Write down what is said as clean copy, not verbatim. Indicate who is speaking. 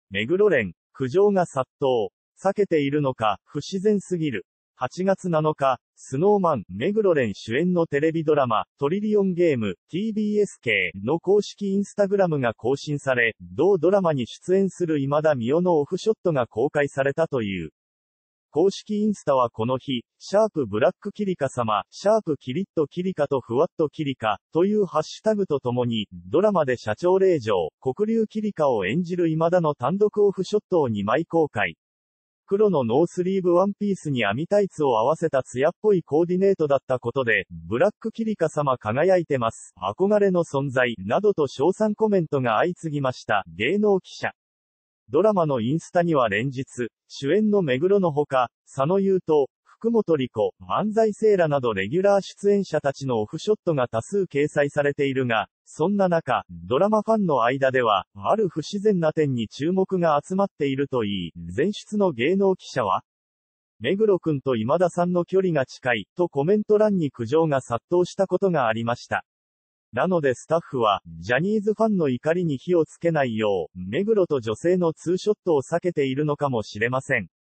Speaker 1: 目黒連、苦情が殺到。避けているのか、不自然すぎる。8月7日、スノーマン、目黒蓮主演のテレビドラマ、トリリオンゲーム、TBS 系の公式インスタグラムが更新され、同ドラマに出演する今田美桜のオフショットが公開されたという。公式インスタはこの日、シャープブラックキリカ様、シャープキリッとキリカとふわっとキリカ、というハッシュタグとともに、ドラマで社長令嬢、黒龍キリカを演じる今田の単独オフショットを2枚公開。黒のノースリーブワンピースに網タイツを合わせた艶っぽいコーディネートだったことで、ブラックキリカ様輝いてます。憧れの存在、などと称賛コメントが相次ぎました。芸能記者。ドラマのインスタには連日、主演の目黒のほか、佐野優斗、福本莉子、安西聖羅などレギュラー出演者たちのオフショットが多数掲載されているが、そんな中、ドラマファンの間では、ある不自然な点に注目が集まっているといい、前出の芸能記者は、目黒くんと今田さんの距離が近い、とコメント欄に苦情が殺到したことがありました。なのでスタッフは、ジャニーズファンの怒りに火をつけないよう、目黒と女性のツーショットを避けているのかもしれません。